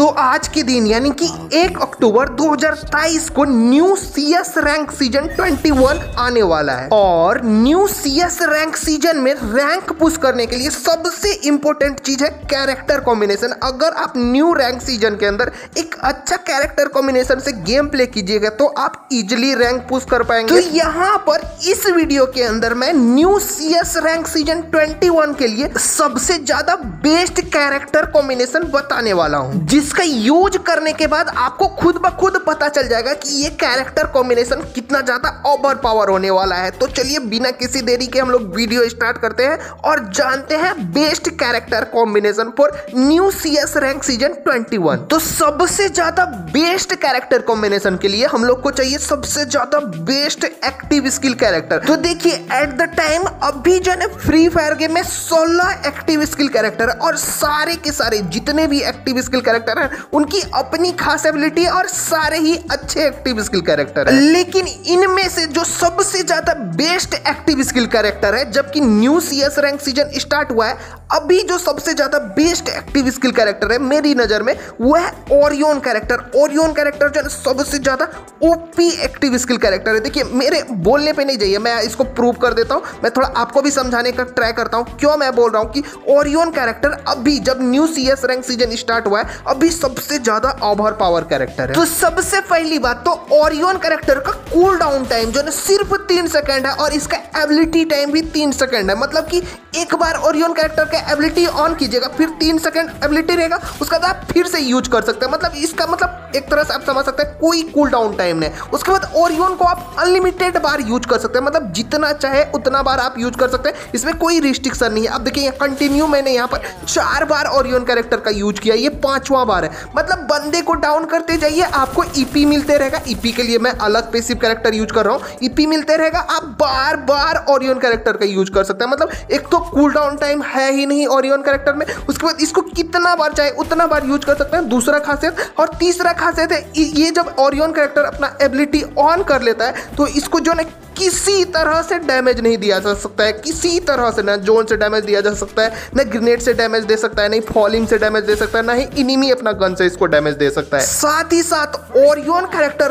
तो आज के दिन यानी कि 1 अक्टूबर 2023 को न्यू CS रैंक सीजन 21 आने वाला है और न्यू CS रैंक सीजन में रैंक पुश करने के लिए सबसे इंपॉर्टेंट चीज है कैरेक्टर कॉम्बिनेशन। अगर आप न्यू रैंक सीजन के अंदर एक अच्छा कैरेक्टर कॉम्बिनेशन से गेम प्ले कीजिएगा तो आप इजिली रैंक पुश कर पाएंगे। तो यहाँ पर इस वीडियो के अंदर मैं न्यू CS रैंक सीजन 21 के लिए सबसे ज्यादा बेस्ट कैरेक्टर कॉम्बिनेशन बताने वाला हूँ, जिसका यूज करने के बाद आपको खुद ब खुद पता चल जाएगा कि ये कैरेक्टर कॉम्बिनेशन कितना ज्यादा ओवर पावर होने वाला है। तो चलिए बिना किसी देरी के हम लोग वीडियो स्टार्ट करते हैं और जानते हैं best character combination for new CS rank season 21। तो सबसे ज्यादा बेस्ट कैरेक्टर कॉम्बिनेशन के लिए हम लोग को चाहिए सबसे ज्यादा बेस्ट एक्टिव स्किल कैरेक्टर। तो देखिए एट द टाइम अभी जो है फ्री फायर गेम में 16 एक्टिव स्किल कैरेक्टर है और सारे के सारे जितने भी एक्टिव स्किल कैरेक्टर हैं उनकी अपनी खास एबिलिटी और सारे ही अच्छे एक्टिव स्किल कैरेक्टर है। लेकिन इनमें से जो सबसे ज्यादा बेस्ट एक्टिव स्किल कैरेक्टर है, जबकि new CS rank season start हुआ है, अभी जो सबसे ज्यादा बेस्ट एक्टिव स्किल कैरेक्टर है मेरी नजर में वो है ओरियन कैरेक्टर। ओरियन कैरेक्टर जो है सबसे ज्यादा ओपी एक्टिव स्किल कैरेक्टर है। देखिए मेरे बोलने पे नहीं जाइए, मैं इसको प्रूव कर देता हूँ। मैं थोड़ा आपको भी समझाने का ट्राई करता हूँ क्यों मैं बोल रहा हूँ कि ओरियन कैरेक्टर अभी जब new CS rank season start हुआ है अभी सबसे ज्यादा ओवर पावर कैरेक्टर है। तो सबसे पहली बात तो ओरियन कैरेक्टर का कूल डाउन टाइम जो है सिर्फ 3 सेकंड है और इसका एबिलिटी टाइम भी 3 सेकंड है। मतलब कि एक बार ओरियन कैरेक्टर का एबिलिटी ऑन कीजिएगा फिर 3 सेकंड एबिलिटी रहेगा, उसका बाद आप फिर से यूज कर सकते हैं। मतलब इसका मतलब एक तरह से आप समझ सकते हैं कोई कूल डाउन टाइम नहीं। उसके बाद ओरियन को आप अनलिमिटेड बार यूज कर सकते हैं, मतलब जितना चाहे उतना बार आप यूज कर सकते हैं, इसमें कोई रिस्ट्रिक्शन नहीं है। अब देखिए कंटिन्यू मैंने यहाँ पर 4 बार ओरियन कैरेक्टर का यूज किया, ये 5वां बार है। मतलब बंदे को डाउन करते जाइए आपको EP मिलते रहेगा। EP के लिए मैं अलग पैसिव कैरेक्टर यूज कर रहा हूँ, EP मिलते रहेगा, आप बार बार ओरियन कैरेक्टर का यूज कर सकते हैं। मतलब एक तो कूल डाउन टाइम है ही नहीं ओरियन कैरेक्टर में, उसके बाद इसको कितना बार चाहे उतना बार यूज कर सकते हैं, दूसरा खासियत। और तीसरा खासियत है ये जब ओरियन कैरेक्टर अपना एबिलिटी ऑन कर लेता है तो इसको जो है किसी तरह से डैमेज नहीं दिया जा सकता है, किसी तरह से ना जोन से डैमेज दिया जा सकता है, ना ग्रेनेड से डैमेज दे सकता है, नहीं फॉलिंग से डैमेज दे सकता है, ना ही इनिमी अपना गन से इसको डैमेज दे सकता है। साथ ही साथ ओरियन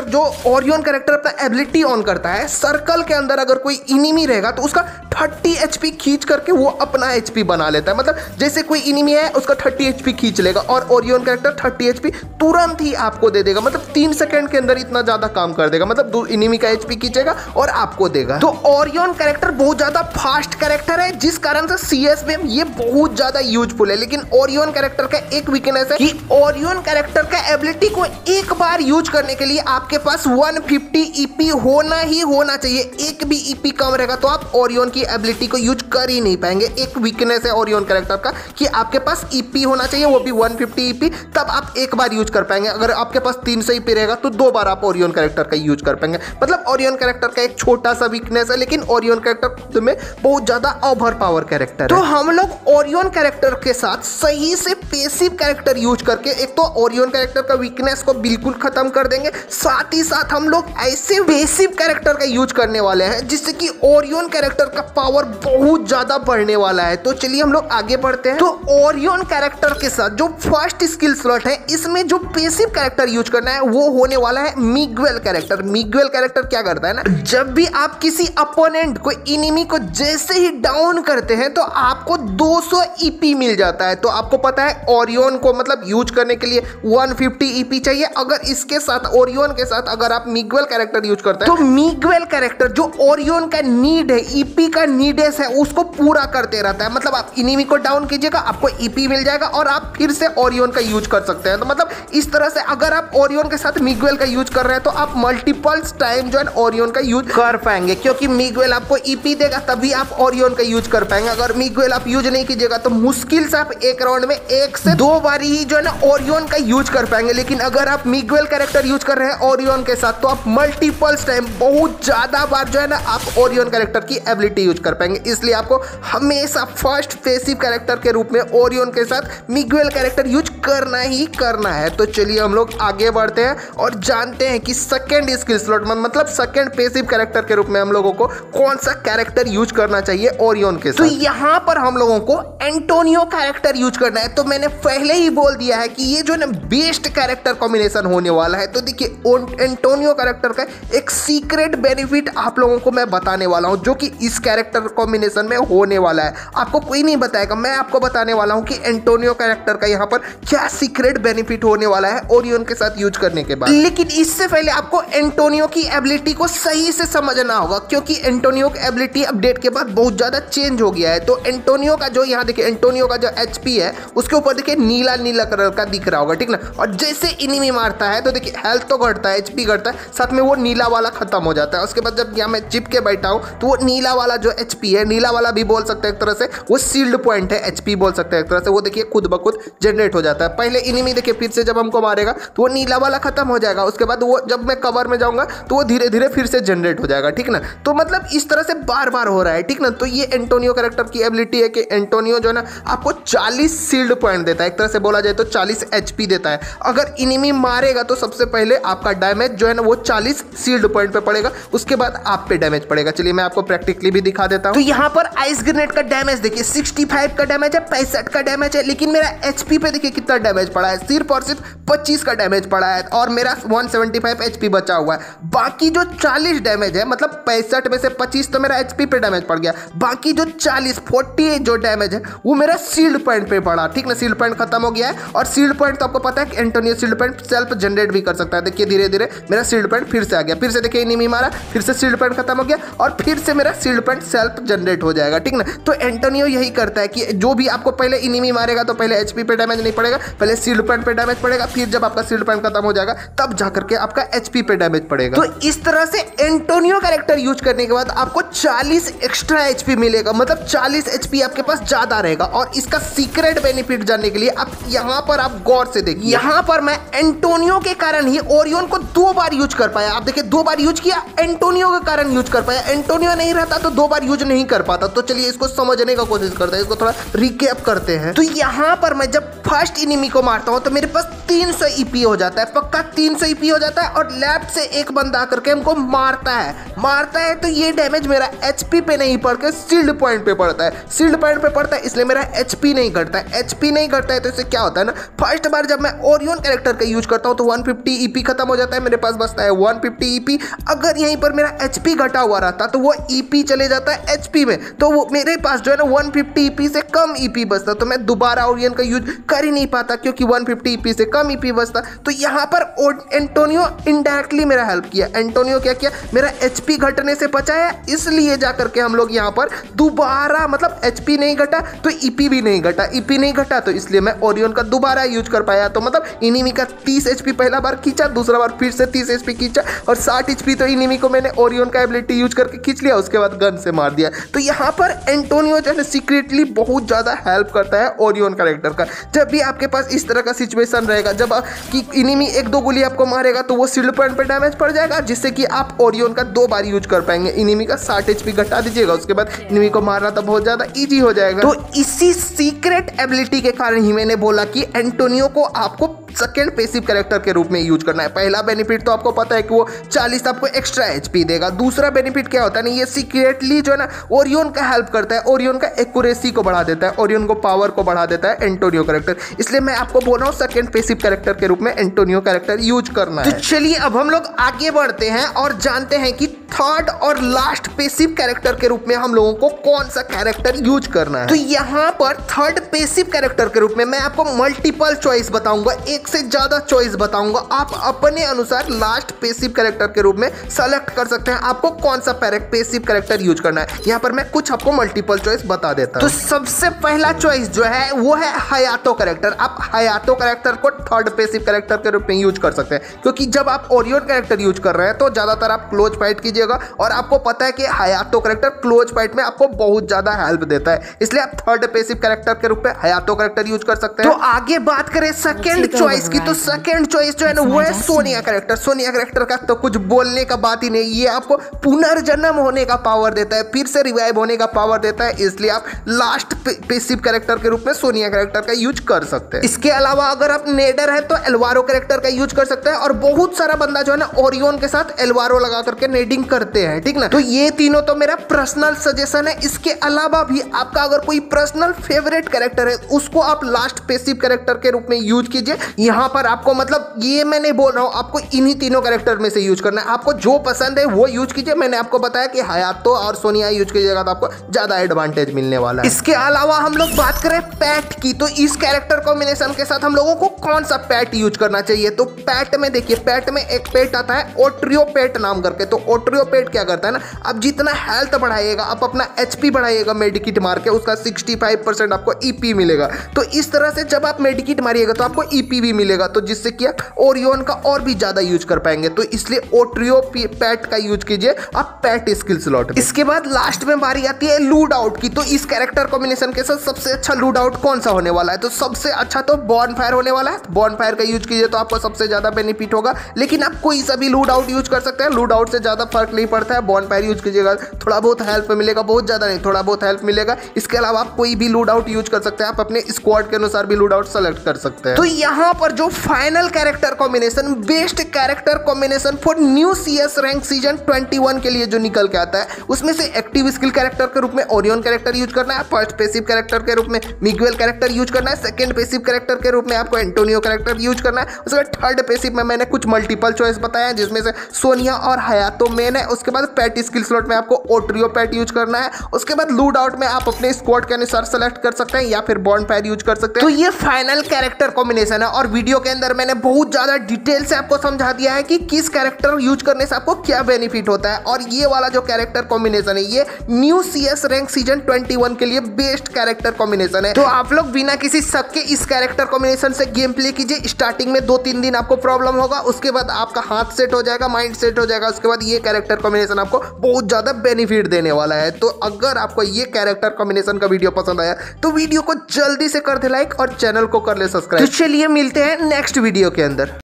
कैरेक्टर अपना एबिलिटी ऑन करता है, सर्कल के अंदर अगर कोई इनिमी रहेगा तो उसका 30 HP खींच करके वो अपना HP बना लेता है। मतलब जैसे कोई इनिमी है उसका 30 HP खींच लेगा और ओरियन कैरेक्टर 30 HP तुरंत ही आपको दे देगा। मतलब 3 सेकंड के अंदर इतना ज्यादा काम कर देगा, मतलब इनिमी का HP खींचेगा और आपको देगा। तो ओरियन कैरेक्टर बहुत ज्यादा फास्ट कैरेक्टर है, जिस कारण से CS में ये बहुत ज्यादा यूजफुल है। लेकिन ओरियन कैरेक्टर का एक वीकनेस है कि ओरियन कैरेक्टर का एबिलिटी को एक बार यूज करने के लिए आपके पास 150 EP होना ही होना चाहिए। एक भी EP कम रहेगा तो आप ओरियन की एबिलिटी को यूज कर ही नहीं पाएंगे। एक वीकनेस है ओरियन कैरेक्टर का कि आपके पास EP होना चाहिए, वो भी 150 EP, तब आप एक बार यूज कर पाएंगे। अगर आपके पास 300 EP रहेगा तो 2 बार आप ओरियन कैरेक्टर का यूज कर पाएंगे। मतलब ओरियन कैरेक्टर का एक छोटा सा वीकनेस है, लेकिन ओरियन कैरेक्टर में बहुत ज्यादा ओवर पावर कैरेक्टर है। तो हम लोग ओरियन कैरेक्टर के साथ सही से पैसिव कैरेक्टर यूज करके एक तो ओरियन कैरेक्टर का वीकनेस को बिल्कुल खत्म कर देंगे, साथ ही साथ हम लोग ऐसे पैसिव कैरेक्टर का यूज करने वाले हैं जिससे कि ओरियन कैरेक्टर का पावर बहुत ज्यादा बढ़ने वाला है। तो चलिए हम लोग आगे बढ़ते हैं। तो ओरियन कैरेक्टर के साथ जो फर्स्ट स्किल स्लॉट है इसमें जो पैसिव कैरेक्टर यूज करना है वो होने वाला है मिगवेल कैरेक्टर। मिगवेल कैरेक्टर क्या करता है ना, जब भी आप किसी अपोनेंट को इनिमी को जैसे ही डाउन करते हैं तो आपको 200 EP मिल जाता है। तो आपको पता है ओरियन को मतलब यूज करने के लिए 150 EP चाहिए। अगर इसके साथ ओरियन के साथ अगर आप मिगवेल कैरेक्टर यूज करते हैं तो मिगवेल कैरेक्टर जो ओरियन का नीड है, EP का नीडेस है, उसको पूरा करते रहता है। मतलब आप इनिमी को डाउन कीजिएगा आपको EP मिल जाएगा और आप फिर से ओरियन का यूज कर सकते हैं। तो मतलब इस तरह से अगर आप ओरियन के साथ मिगवेल का यूज कर रहे हैं तो आप मल्टीपल टाइम जो है ओरियन का यूज कर पाएंगे, क्योंकि मिगवेल आपको EP देगा तभी आप ओरियन का यूज कर पाएंगे। अगर मिगवेल आप यूज नहीं कीजिएगा तो मुश्किल से आप एक राउंड में 1 से 2 बार ही जो है ना ओरियन का यूज कर पाएंगे। लेकिन अगर आप मिगवेल कैरेक्टर यूज कर रहे हैं ओरियन के साथ तो आप मल्टीपल टाइम बहुत ज्यादा बार जो है ना आप ओरियन कैरेक्टर की एबिलिटी यूज कर पाएंगे। इसलिए आपको हमेशा फर्स्ट पैसिव कैरेक्टर के रूप में ओरियन के साथ मिगवेल कैरेक्टर यूज करना ही करना है। तो तो चलिए हम लोग आगे बढ़ते हैं और जानते हैं कि सेकंड स्किल स्लॉट मतलब सेकंड पैसिव कैरेक्टर के रूप में हम लोगों को कौन सा कैरेक्टर यूज करना चाहिए ओरियन के साथ। तो यहाँ पर हम लोगों को एंटोनियो कैरेक्टर यूज करना है। तो मैंने पहले ही बोल दिया है कि ये जो ना बेस्ट कैरेक्टर कॉम्बिनेशन होने वाला है। तो देखिए एंटोनियो कैरेक्टर का एक सीक्रेट बेनिफिट आप लोगों को मैं बताने वाला हूँ जो कि इस कैरेक्टर कॉम्बिनेशन में होने वाला है। आपको कोई नहीं बताएगा, मैं आपको बताने वाला हूँ कि एंटोनियो कैरेक्टर का यहाँ पर क्या सीक्रेट बेनिफिट होने वाला है ओरियन के साथ यूज करने के बाद। लेकिन इससे पहले आपको एंटोनियो की एबिलिटी को सही से समझना होगा क्योंकि एंटोनियो की एबिलिटी अपडेट के बाद बहुत ज्यादा चेंज हो गया है। तो एंटोनियो का जो यहाँ देखिए एंटोनियो का जो एचपी है उसके ऊपर देखिए नीला नीला कलर का दिख रहा होगा, ठीक ना। और जैसे इनिमी मारता है तो देखिए हेल्थ तो घटता है, एचपी घटता है, साथ में वो नीला वाला खत्म हो जाता है। उसके बाद जब यहाँ मैं चिप के बैठा हूँ तो वो नीला वाला जो एचपी है, नीला वाला भी बोल सकते हैं एक तरह से, वो सील्ड पॉइंट है, एचपी बोल सकते हैं एक तरह से, वो देखिए खुद ब खुद जनरेट हो जाता है। पहले इनिमी देखिए फिर से जब हमको मारेगा तो वो नीला वाला खत्म हो जाएगा, उसके बाद वो जब मैं कवर में जाऊंगा तो वो धीरे धीरे फिर से जनरेट हो जाएगा, ठीक ना। तो मतलब इस तरह से बार बार हो रहा है, ठीक ना। तो ये एंटोनियो कैरेक्टर की एबिलिटी है कि एंटोनियो जो है ना आपको 40 सील्ड पॉइंट देता है, एक तरह से बोला जाए तो 40 एचपी देता है। अगर इनिमी मारेगा तो सबसे पहले आपका डैमेज जो है ना वो 40 सील्ड पॉइंट पे पड़ेगा, उसके बाद आप पे डैमेज पड़ेगा। चलिए मैं आपको प्रैक्टिकली भी दिखा देता हूँ। तो यहाँ पर आइस ग्रेनेड का डैमेज देखिए 65 का डैमेज है, 65 का डैमेज है, लेकिन मेरा एचपी पे देखिए कितना डैमेज पड़ा है, सिर्फ और सिर्फ 25 का डैमेज पड़ा है और मेरा 175 एचपी बचा हुआ है। बाकी जो 40 डैमेज है मतलब 65 में से 25 तो मेरा एचपी पे डैमेज पड़ गया, बाकी जो 40 जो डैमेज है वो मेरा सील्ड पॉइंट पे पड़ा, ठीक ना। सील्ड पॉइंट खत्म हो गया है और सील्ड पॉइंट तो आपको पता है कि Antonio shield point self generate भी कर सकता है। देखिए धीरे धीरे मेरा सील्ड पॉइंट फिर से आ गया, फिर से देखिए इनिमी मारा, फिर से सील्ड पॉइंट खत्म हो गया और फिर से मेरा सील्ड पॉइंट सेल्फ जनरेट हो जाएगा, ठीक ना। तो एंटोनियो यही करता है कि जो भी आपको पहले इनिमी मारेगा तो पहले एचपी पे डैमेज नहीं पड़ेगा, पहले सील्ड पॉइंट पे डैमेज पड़ेगा, फिर जब आपका सील्ड पॉइंट खत्म हो जाएगा तब जाकर के आपका एचपी पे डैमेज पड़ेगा। तो इस तरह से एंटोनियो कैरेक्टर यूज करने के बाद आपको 40 एक्स्ट्रा एचपी मिलेगा, मतलब 40 एचपी आपके पास ज्यादा रहेगा। और इसका सीक्रेट बेनिफिट जानने के लिए आप यहाँ पर आप गौर से देखिए, यहाँ पर मैं एंटोनियो के कारण ही ओरियन को 2 बार यूज कर पाया। आप देखिए 2 बार यूज किया, एंटोनियो के कारण यूज कर पाया। एंटोनियो नहीं रहता तो 2 बार यूज नहीं कर पाता। तो चलिए इसको समझने का कोशिश करते हैं, इसको थोड़ा रिकैप करते हैं। तो यहाँ पर मैं जब फर्स्ट इनिमी को मारता हूँ तो मेरे पास 300 ईपी हो जाता है, पक्का 300 ईपी हो जाता है। और लेफ्ट से एक बंदा आकर के हमको मारता है तो ये डैमेज मेरा एचपी पे नहीं पड़ के सील्ड पॉइंट पे पड़ता है, सील्ड पॉइंट पे पड़ता है, इसलिए मेरा एचपी नहीं घटता है। एचपी नहीं घटता है तो इससे क्या होता है ना, फर्स्ट बार जब मैं ओरियन कैरेक्टर का यूज करता हूँ तो 150 ईपी खत्म हो जाता है, मेरे पास बचता है 150 ईपी। अगर यहीं पर मेरा एचपी घटा हुआ रहता तो वो ईपी चले जाता है एचपी में, तो वो मेरे पास जो है ना 150 ईपी से कम ईपी बचता, तो मैं दोबारा ओरियन का यूज कर ही नहीं पाता क्योंकि 150 ईपी से कम ईपी बचता। तो यहाँ पर एंटोनियो इनडायरेक्टली मेरा हेल्प किया। एंटोनियो क्या किया, मेरा एचपी घटने से बचाया, इसलिए जाकर के हम लोग यहाँ पर दोबारा मतलब एचपी नहीं घटा तो ईपी भी नहीं घटा, ईपी नहीं घटा तो इसलिए मैं ओरियन का दोबारा यूज कर पाया। तो मतलब इनिमी का 30 एचपी पहला बार खींचा, दूसरा बार फिर से 30 एचपी खींचा और 60 एचपी तो इनिमी को मैंने ओरियन का एबिलिटी यूज करके खींच लिया, उसके बाद गन से मार दिया। तो यहाँ पर एंटोनियो जो है सीक्रेटली बहुत ज्यादा हेल्प करता है ओरियन कैरेक्टर का। जब भी आपके पास इस तरह का सिचुएशन रहेगा जब कि इनिमी 1-2 गोली आपको मारेगा तो वो सील्ड पॉइंट पे डैमेज पड़ जाएगा, जिससे कि आप ओरियन का 2 बार यूज कर पाएंगे। इनिमी का 60 एचपी घटा दीजिएगा, उसके बाद इनिमी को मारना तो बहुत ज्यादा इजी हो जाएगा। तो इसी सीक्रेट एबिलिटी के कारण ही मैंने बोला कि एंटोनियो को आपको सेकेंड पैसिव कैरेक्टर के रूप में यूज करना है। पहला बेनिफिट तो आपको पता है कि वो 40 आपको एक्स्ट्रा एचपी देगा। दूसरा बेनिफिट क्या होता है ना, ये सीक्रेटली जो है ना ओरियन का हेल्प करता है, ओरियन का एक्यूरेसी को बढ़ा देता है, ओरियन को पावर को बढ़ा देता है एंटोनियो कैरेक्टर। इसलिए मैं आपको बोल रहा हूँ सेकेंड पैसिव कैरेक्टर के रूप में एंटोनियो कैरेक्टर यूज करना है। तो चलिए अब हम लोग आगे बढ़ते हैं और जानते हैं कि थर्ड और लास्ट पैसिव कैरेक्टर के रूप में हम लोगों को कौन सा कैरेक्टर यूज करना है। तो यहाँ पर थर्ड पैसिव कैरेक्टर के रूप में मैं आपको मल्टीपल चॉइस बताऊंगा, एक से ज्यादा चॉइस बताऊंगा। आप अपने अनुसार लास्ट पैसिव कैरेक्टर के रूप में सेलेक्ट कर सकते हैं आपको कौन सा पैसिव कैरेक्टर यूज करना है। यहाँ पर मैं कुछ आपको मल्टीपल चॉइस बता देता हूँ। तो सबसे पहला चॉइस जो है वो है हयातो कैरेक्टर। आप हयातो कैरेक्टर को थर्ड पैसिव कैरेक्टर के रूप में यूज कर सकते हैं, क्योंकि जब आप ओरियन कैरेक्टर यूज कर रहे हैं तो ज्यादातर आप क्लोज फाइट कीजिए कीजिएगा। और आपको पता है कि हयातो कैरेक्टर क्लोज फाइट में आपको बहुत ज्यादा हेल्प देता है, इसलिए आप थर्ड पैसिव कैरेक्टर के रूप में हयातो कैरेक्टर यूज कर सकते हैं। तो आगे बात करें सेकंड चॉइस की, तो सेकंड चॉइस जो है ना वो है सोनिया कैरेक्टर। सोनिया कैरेक्टर का तो कुछ बोलने का बात ही नहीं, ये आपको पुनर्जन्म होने का पावर देता है, फिर से रिवाइव होने का पावर देता है, इसलिए आप लास्ट पैसिव कैरेक्टर के रूप में सोनिया कैरेक्टर का यूज कर सकते हैं। इसके अलावा अगर आप नेडर है तो एल्वारो कैरेक्टर का यूज कर सकते हैं, और बहुत सारा बंदा जो है ना ओरियन के साथ एल्वारो लगा करके नेडिंग करते हैं, ठीक ना। तो ये तीनों तो मेरा पर्सनल सजेशन है। इसके अलावा भी आपका अगर कोई पर्सनल फेवरेट कैरेक्टर है उसको आप लास्ट पैसिव कैरेक्टर के रूप में यूज कीजिए। यहाँ पर आपको मतलब ये मैं नहीं बोल रहा हूँ आपको इन्हीं तीनों कैरेक्टर में से यूज करना है, आपको जो पसंद है वो यूज कीजिए। मैंने आपको बताया कि हयातो और सोनिया यूज कीजिएगा तो आपको ज्यादा एडवांटेज मिलने वाला है। इसके अलावा हम लोग बात करें पैट की, तो इस कैरेक्टर कॉम्बिनेशन के साथ हम लोगों को कौन सा पैट यूज करना चाहिए। तो पैट में देखिए, पैट में एक पैट आता है ओट्रियो पैट नाम करके। तो ओट्रियो पैट क्या करता है ना, आप जितना हेल्थ बढ़ाइएगा, आप अपना एचपी बढ़ाइएगा मेडिकिट मार के, उसका 65% आपको ईपी मिलेगा। तो इस तरह से जब आप मेडिकिट मारिएगा तो आपको ईपी भी मिलेगा, तो जिससे कि आप ओरियन का और भी ज्यादा यूज कर पाएंगे। तो इसलिए ओट्रियो पैट का यूज कीजिए आप पैट स्किल स्लॉट में। इसके बाद लास्ट में बारी आती है लूड आउट की। तो इस कैरेक्टर कॉम्बिनेशन के साथ सबसे अच्छा लूड आउट कौन सा होने वाला है, तो सबसे अच्छा तो बॉर्न फायर होने वाला है। बॉर्न फायर का यूज कीजिए तो आपको सबसे ज्यादा बेनिफिट होगा, लेकिन आप कोई सा भी लूड आउट यूज कर सकते हैं, लूड आउट से ज्यादा फर्क नहीं पड़ता है। बॉर्न फायर यूज कीजिएगा थोड़ा बहुत हेल्प मिलेगा, बहुत ज्यादा नहीं, थोड़ा बहुत हेल्प मिलेगा। इसके अलावा आप कोई भी लूड आउट यूज कर सकते हैं, आप अपने स्क्वाड के अनुसार भी लूड आउट सेलेक्ट कर सकते हैं। तो यहाँ पर जो final character combination, best character combination for new CS rank season 21 के लिए जो निकल के आता है, उसमें से एक्टिव स्किल कैरेक्टर के रूप में ओरियन कैरेक्टर यूज करना है, फर्स्ट पैसिव कैरेक्टर के रूप में मिगुएल कैरेक्टर यूज करना है, सेकंड पैसिव कैरेक्टर के रूप में आपको एंटोनियो कैरेक्टर यूज करना है, उसके बाद थर्ड पैसिव में मैंने कुछ मल्टीपल चॉइस बताया है जिसमें से सोनिया और हयातो मेन है। उसके बाद पैट स्किल स्लॉट में आपको ओट्रियो पैट यूज करना है। उसके बाद लूड आउट में आप अपने स्क्वाड के अनुसार सेलेक्ट कर सकते हैं या फिर बॉर्न फायर यूज कर सकते हैं। तो ये फाइनल कैरेक्टर कॉम्बिनेशन है, और वीडियो के अंदर मैंने बहुत ज्यादा डिटेल से आपको समझा दिया है कि किस कैरेक्टर यूज करने से आपको क्या बेनिफिट होता है। और ये वाला जो कैरेक्टर कॉम्बिनेशन है ये न्यू सीएस रैंक सीजन 21 के लिए बेस्ट कैरेक्टर कॉम्बिनेशन है। तो आप लोग बिना किसी शक के इस कैरेक्टर कॉम्बिनेशन से गेम प्ले कीजिए। स्टार्टिंग में 2-3 दिन आपको प्रॉब्लम होगा, उसके बाद आपका हाथ सेट हो जाएगा, माइंड सेट हो जाएगा, उसके बाद ये कैरेक्टर कॉम्बिनेशन आपको बहुत ज्यादा बेनिफिट देने वाला है। तो अगर आपको ये कैरेक्टर कॉम्बिनेशन का वीडियो पसंद आया तो वीडियो को जल्दी से कर दे लाइक और चैनल को कर ले सब्सक्राइब। तो चलिए मिलते हैं नेक्स्ट वीडियो के अंदर।